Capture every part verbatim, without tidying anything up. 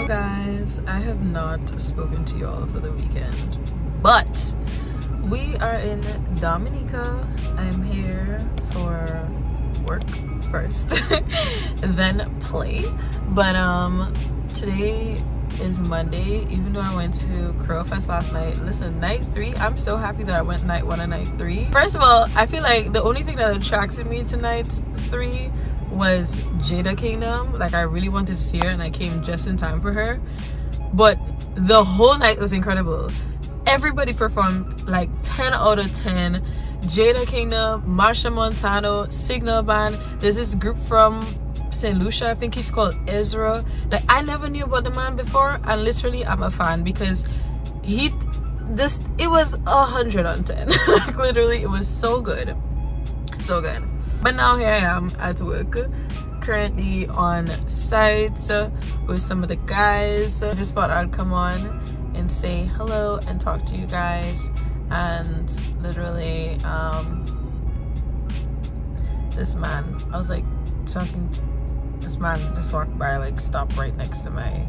Guys, I have not spoken to y'all for the weekend, but we are in Dominica. I'm here for work first then play, but um today is Monday. Even though I went to Curl Fest last night, listen, night three, I'm so happy that I went night one and night three. First of all, I feel like the only thing that attracted me to night three was Jada Kingdom. Like, I really wanted to see her and I came just in time for her, but the whole night was incredible. Everybody performed like ten out of ten. Jada Kingdom, Marsha Montano, Signal Band, there's this group from Saint Lucia, I think he's called Ezra. Like, I never knew about the man before, and literally I'm a fan because he just, it was a hundred on ten. Like, literally, it was so good, so good. But now here I am at work, currently on site with some of the guys. I just thought I'd come on and say hello and talk to you guys. And literally, um, this man, I was like talking to this man, just walked by, like stopped right next to my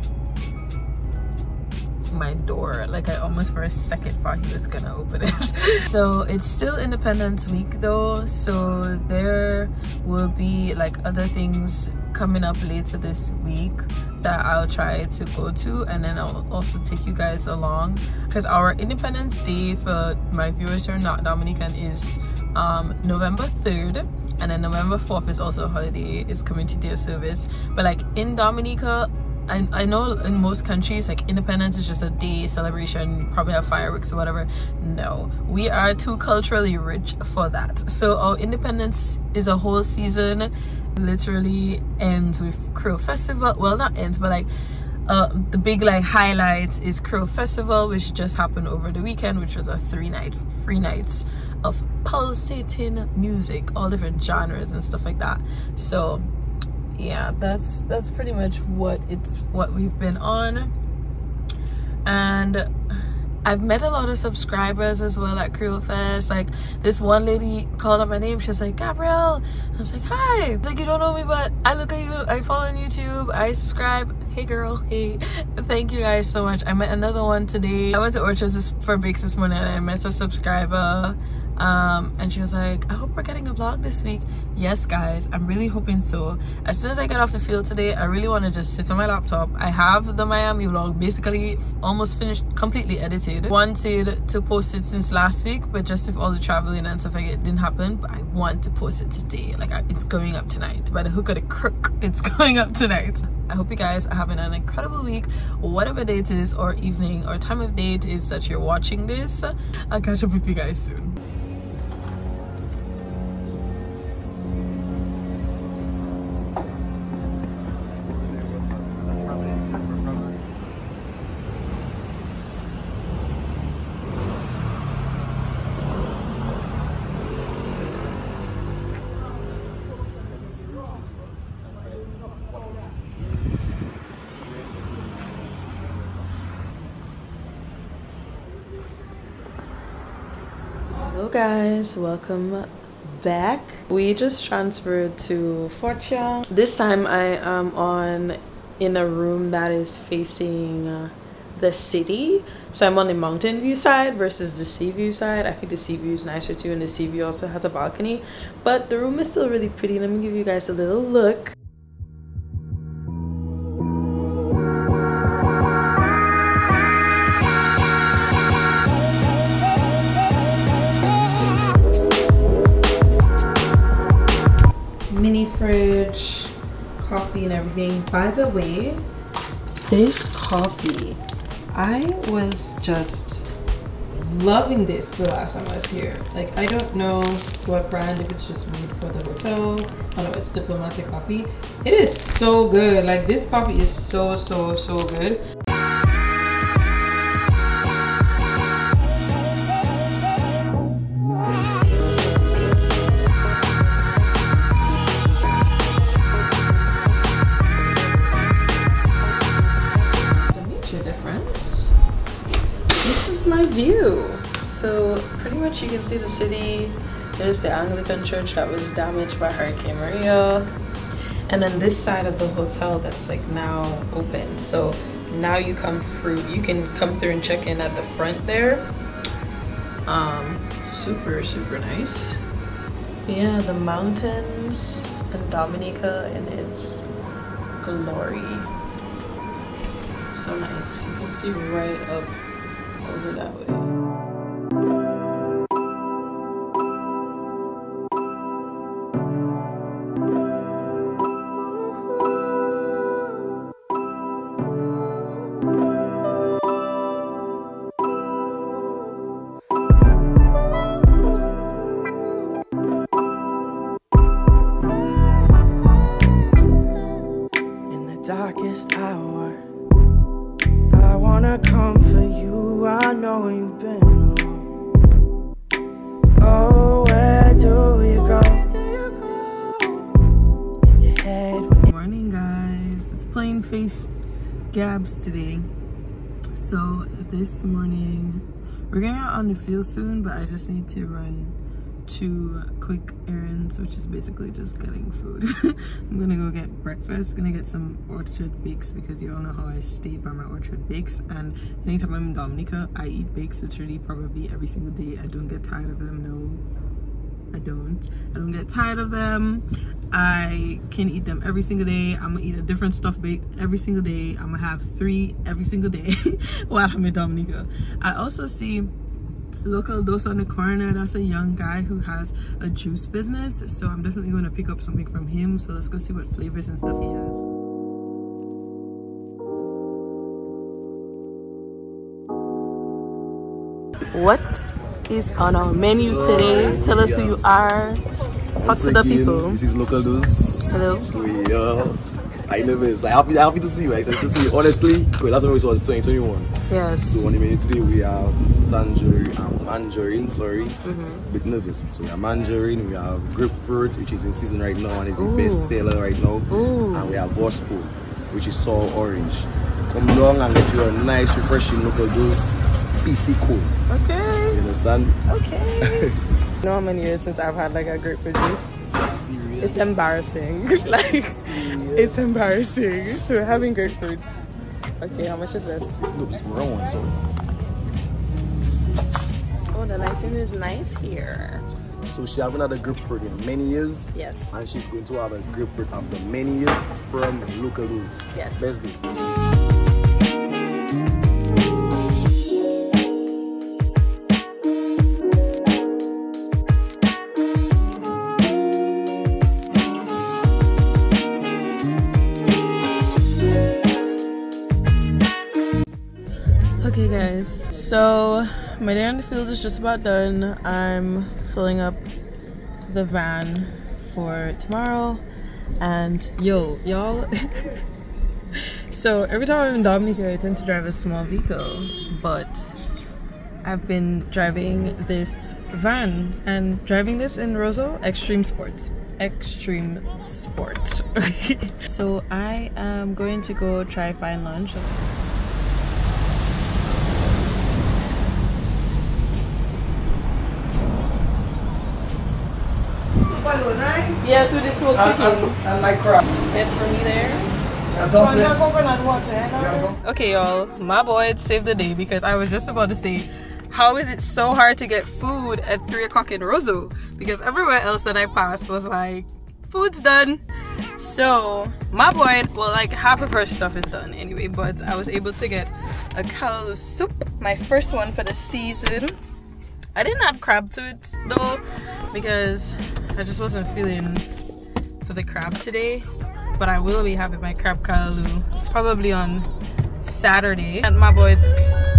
my door. Like, I almost for a second thought he was gonna open it. So it's still Independence Week though, so there will be like other things coming up later this week that I'll try to go to, and then I'll also take you guys along, because our Independence Day, for my viewers who are not Dominican, is um November third, and then November fourth is also a holiday, it's Community Day of Service. But like in Dominica, I, I know in most countries, like, independence is just a day celebration, probably have fireworks or whatever. No, we are too culturally rich for that. So our independence is a whole season, literally ends with Crow Festival. Well, not ends, but like uh, the big like highlights is Crow Festival, which just happened over the weekend, which was a three night, three nights of pulsating music, all different genres and stuff like that. So yeah, that's that's pretty much what it's what we've been on. And I've met a lot of subscribers as well at Creole Fest. Like, this one lady called up my name, she was like, Gabrielle. I was like, hi. Like, you don't know me, but I look at you, I follow on YouTube, I subscribe. Hey girl, hey. Thank you guys so much. I met another one today. I went to Orchards for Bakes this morning and I met a subscriber. Um, and she was like, I hope we're getting a vlog this week. Yes guys, I'm really hoping so. As soon as I get off the field today, I really want to just sit on my laptop. I have the Miami vlog basically almost finished, completely edited. Wanted to post it since last week, but just with all the traveling and stuff like it didn't happen. But I want to post it today. Like, I, it's going up tonight. By the hook of the crook, it's going up tonight. I hope you guys are having an incredible week, whatever day it is, or evening, or time of day it is that you're watching this. I'll catch up with you guys soon. Hello guys, welcome back. We just transferred to Fortune. This time I am on in a room that is facing uh, the city. So I'm on the mountain view side versus the sea view side. I think the sea view is nicer too, and the sea view also has a balcony. But the room is still really pretty. Let me give you guys a little look. Mini fridge, coffee and everything. By the way, this coffee, I was just loving this the last time I was here. Like, I don't know what brand, if it's just made for the hotel. I know it's Diplomatic coffee. It is so good. Like, this coffee is so so so good. My view. So pretty much you can see the city. There's the Anglican church that was damaged by Hurricane Maria, and then this side of the hotel that's like now open. So now you come through, you can come through and check in at the front there. Um, super, super nice. Yeah, the mountains and Dominica in its glory. So nice. You can see right up over that way. Darkest hour, I wanna come for you. I know you've been alone. Oh, where do we go? In your head. Good morning, guys. It's plain faced Gabs today. So this morning we're going out on the field soon, but I just need to run two quick errands, which is basically just getting food. I'm gonna go get breakfast, gonna get some Orchard bakes because you all know how I stay by my Orchard bakes, and anytime I'm in Dominica I eat bakes literally probably every single day. I don't get tired of them. No, I don't. I don't get tired of them. I can eat them every single day. I'm gonna eat a different stuffed bake every single day. I'm gonna have three every single day while I'm in Dominica. I also see Local Dos on the corner. That's a young guy who has a juice business, so I'm definitely going to pick up something from him. So let's go see what flavors and stuff he has. What is on our menu today? Tell us who you are. Talk to the people. This is Local Dos. Hello. We are. I nervous. I'm happy, happy to see you. Excited to see you. Honestly, because last time we saw was twenty twenty-one. Yes. So on the menu today we have tangerine, um, mandarin, sorry, Mm-hmm. a bit nervous. So we have mandarin, we have grapefruit, which is in season right now and is the Ooh. best seller right now. Ooh. And we have gospel, which is sour orange. Come along and get you a nice, refreshing Local Dos P C cool. Okay. You understand? Okay. You know how many years since I've had like a grapefruit juice? Serious. It's embarrassing. Like, it's embarrassing. So we're having grapefruits. Okay, how much is this? It's wrong one, sorry. Oh, the lighting is nice here. So she haven't had a grapefruit in many years. Yes. And she's going to have a grapefruit after many years from Local Dos. Yes. Let's go. Okay guys, so my day on the field is just about done. I'm filling up the van for tomorrow, and yo, y'all, so every time I'm in Dominica I tend to drive a small vehicle, but I've been driving this van, and driving this in Roseau, extreme sport. Extreme sport. So I am going to go try find lunch. Yes, with the smoked chicken. And my crab. Yes, for me there. Okay, y'all, my boy saved the day because I was just about to say, how is it so hard to get food at three o'clock in Roseau? Because everywhere else that I passed was like, food's done. So my boy, well, like half of her stuff is done anyway, but I was able to get a callaloo soup, my first one for the season. I didn't add crab to it though because I just wasn't feeling for the crab today, but I will be having my crab callaloo probably on Saturday. And my boy, it's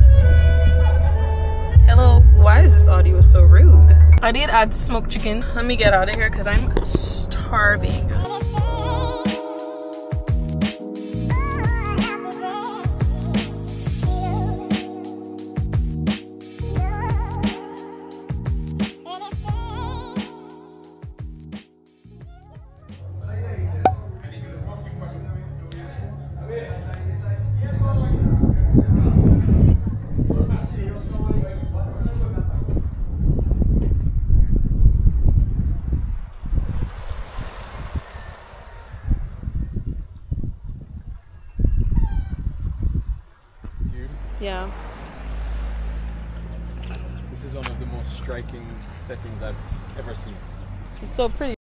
hello, why is this audio so rude? I did add smoked chicken. Let me get out of here because I'm starving. Yeah. This is one of the most striking settings I've ever seen. It's so pretty.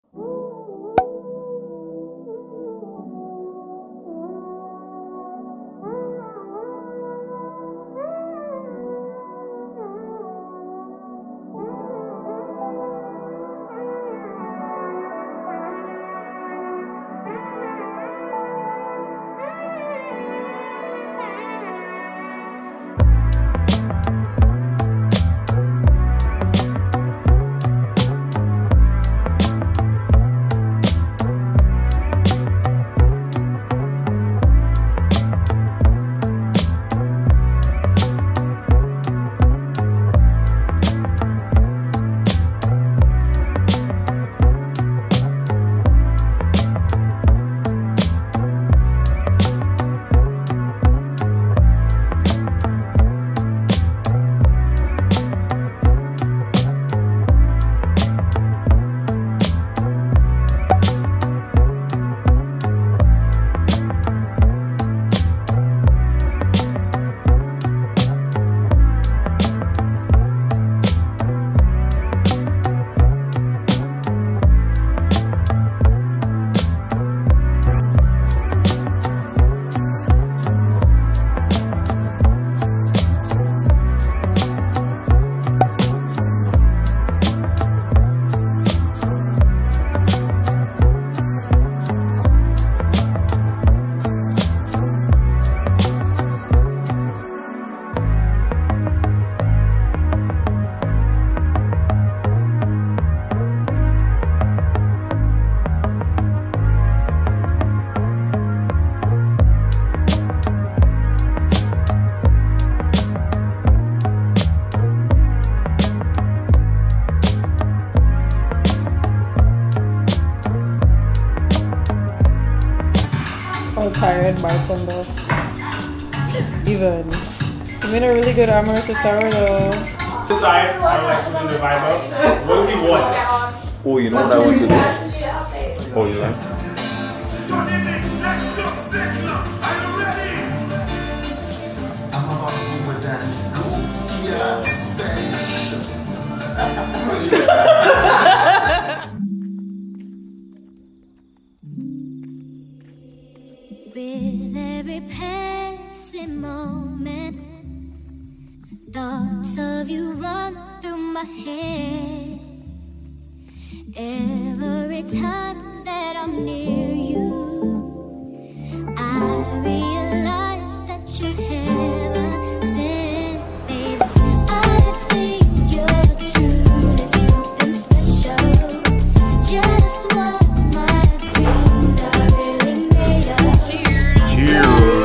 Tired bartender. Even. You made a really good amaretto sourdough. This side, I would like to do the vibe up. What do we want? Oh, you know what I want to do? Oh, you like? I'm about to move with that Goya station. With every passing moment, thoughts of you run through my head. Every time that I'm near you, I realize that you're heaven sent, baby. I think you're truly something special. Just what my dreams are really made of. Cheers.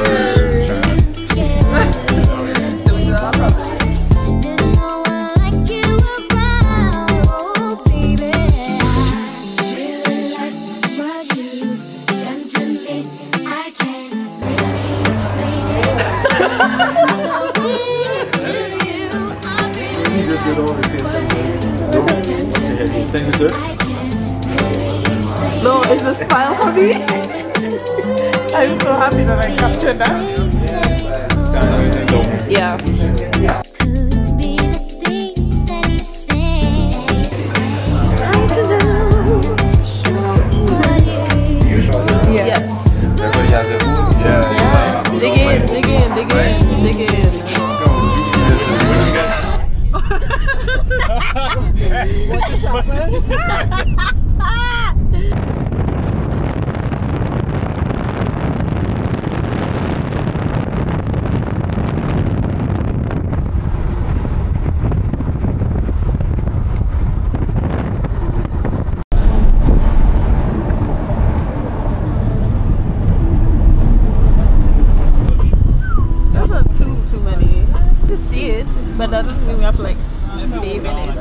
No, it's a smile for me. I'm so happy that I captured that. Yeah. Could be the things that you say. Yes. Yeah. Yeah. Dig in, dig in, dig in, dig in. What just happened? There's not too too many to see it, but that doesn't mean we have to like bathe in it.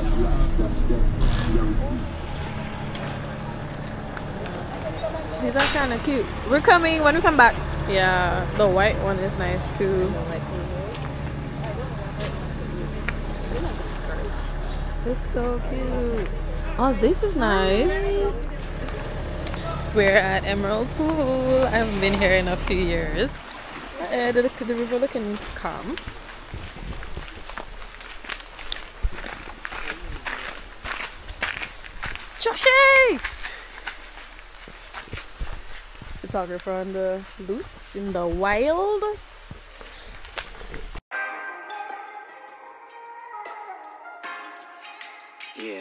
These are kind of cute. We're coming when we come back. Yeah, the white one is nice too. It's so cute. Oh, this is nice. We're at Emerald Pool. I haven't been here in a few years. Uh, the, the river looking calm. Joshi! Photographer on the loose in the wild. Yeah.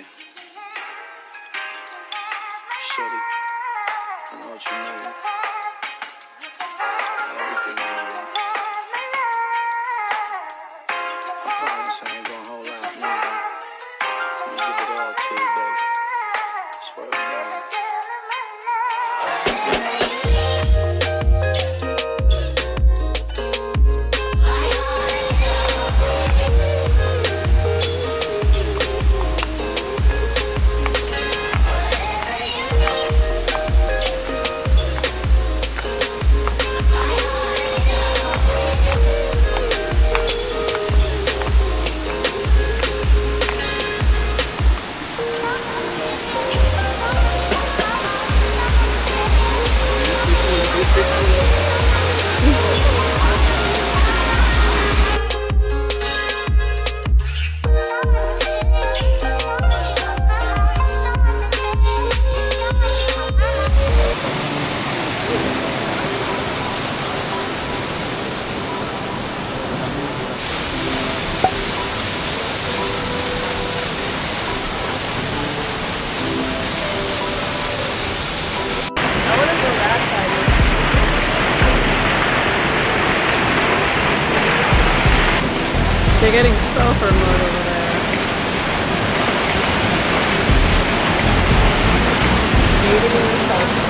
Shorty, I know what you need. I got everything you need. I promise I ain't gonna hold out, nigga. I'm gonna give it all to you, baby. Swear to God. They're getting sulfur mode over there. Bathing in the sulfur.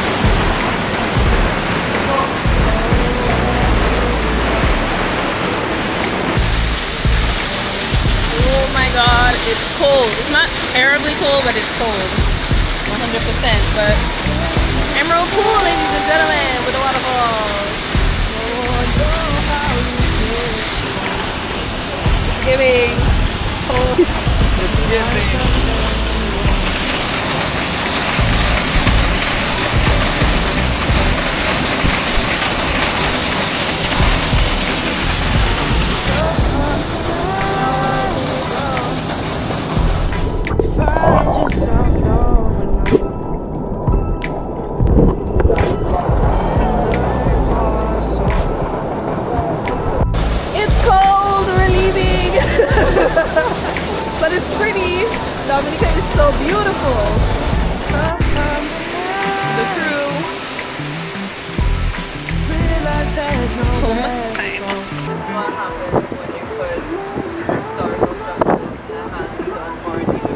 Oh my god, it's cold. It's not terribly cold, but it's cold. one hundred percent. But Emerald Pool, ladies and gentlemen, with the waterfalls. Giving cold. It's giving. Find yourself knowing It's cold, we're leaving. But it's pretty. Dominica is so beautiful. The crew. Home time. What happens when you put historical justice in the hands of foreign leaders?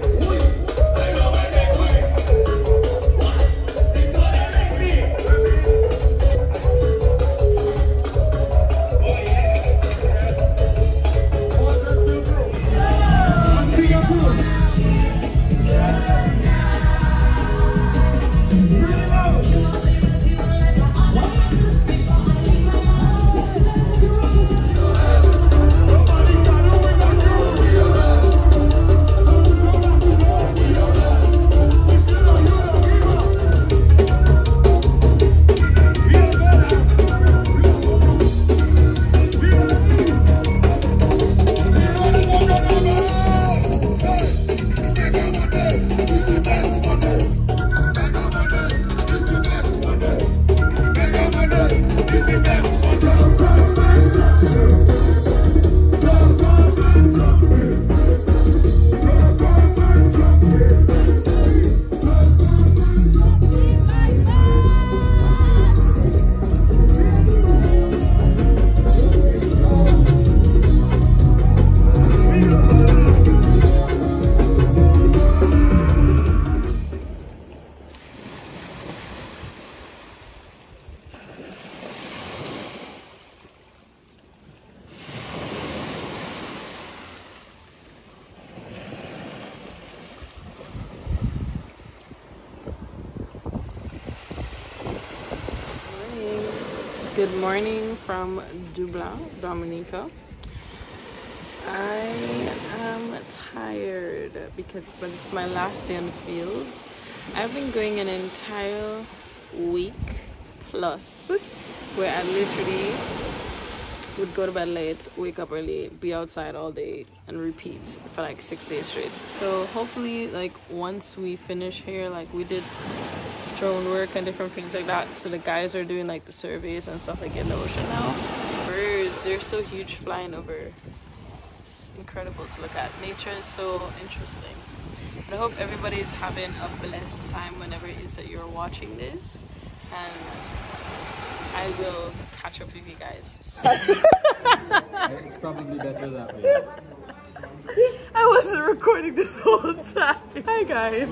Good morning from Dublin, Dominica. I am tired because but it's my last day on the field. I've been going an entire week plus where I literally would go to bed late, wake up early, be outside all day, and repeat for like six days straight. So hopefully, like once we finish here, like we did drone work and different things like that. So the guys are doing like the surveys and stuff like in the ocean now. Birds, they're so huge flying over. It's incredible to look at. Nature is so interesting. But I hope everybody's having a blessed time whenever it is that you're watching this. And I will catch up with you guys soon. It's probably better that way. I wasn't recording this whole time. Hi guys.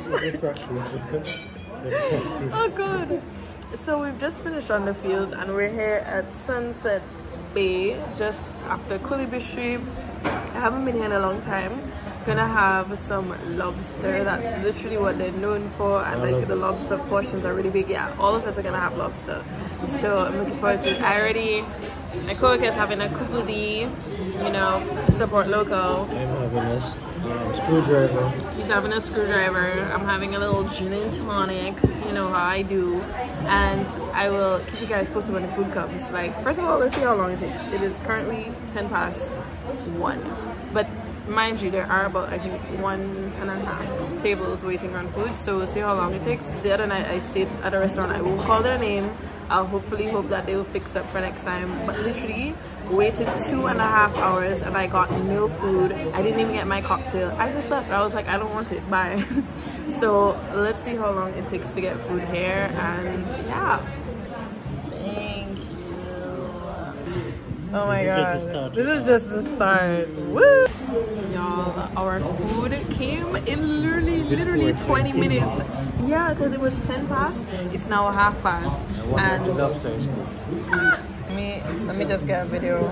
Oh god. So we've just finished on the field and we're here at Sunset Bay just after Kulibistri. I haven't been here in a long time. Gonna have some lobster. That's literally what they're known for, and like the lobster portions are really big. Yeah, all of us are gonna have lobster, so I'm looking forward to it. I already, my coworker is having a kubudi, you know, support local. I'm having a um, screwdriver. He's having a screwdriver. I'm having a little gin and tonic, you know how I do, and I will keep you guys posted when the food comes. Like, first of all, let's see how long it takes. It is currently ten past one, but mind you, there are about I think one and a half tables waiting on food, so we'll see how long it takes. The other night I stayed at a restaurant. I won't call their name. I'll hopefully hope that they will fix up for next time, but literally waited two and a half hours and I got no food. I didn't even get my cocktail. I just left. I was like, I don't want it, bye. So let's see how long it takes to get food here, and yeah. Thank you. Oh my god, this is just the start. Woo! Y'all, our food came in literally, literally twenty minutes. Yeah, because it was ten past. It's now half past. And let me let me just get a video.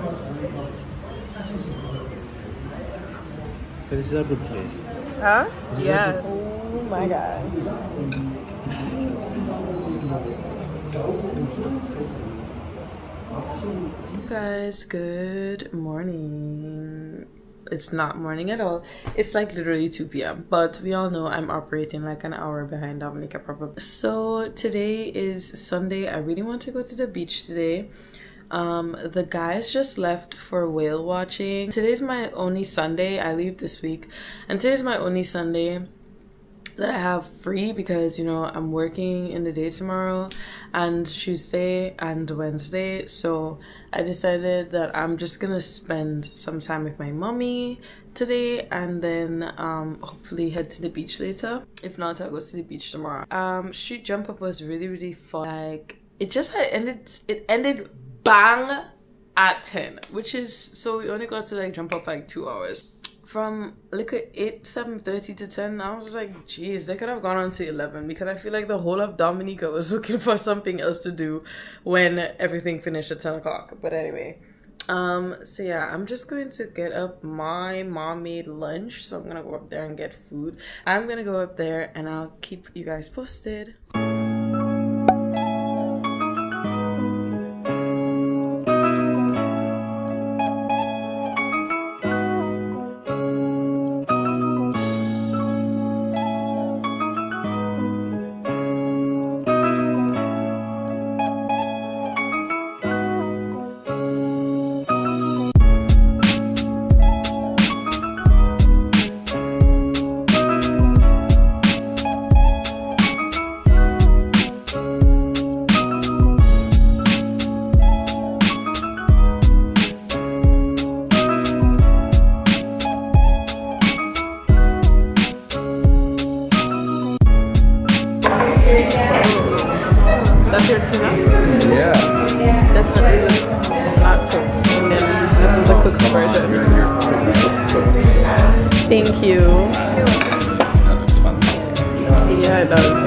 This is a good place. Huh? Yes. Oh my god. Guys, good morning. It's not morning at all. It's like literally two p m but we all know I'm operating like an hour behind Dominica probably. So today is Sunday. I really want to go to the beach today. Um the guys just left for whale watching. Today's my only Sunday. I leave this week, and today's my only Sunday that I have free because, you know, I'm working in the day tomorrow and Tuesday and Wednesday. So I decided that I'm just gonna spend some time with my mommy today, and then um hopefully head to the beach later. If not, I'll go to the beach tomorrow. Um street jump up was really really fun. Like, it just had ended it ended bang at ten, which is, so we only got to like jump up for like two hours. From like eight, seven thirty to ten, I was like, geez, they could have gone on to eleven, because I feel like the whole of Dominica was looking for something else to do when everything finished at ten o'clock. But anyway, um, so yeah, I'm just going to get up. My mom made lunch, so I'm gonna go up there and get food. I'm gonna go up there and I'll keep you guys posted. That's your tuna? Yeah. Definitely not cooked. And then this is the cooked version. Thank you. That looks fantastic. Yeah, it does.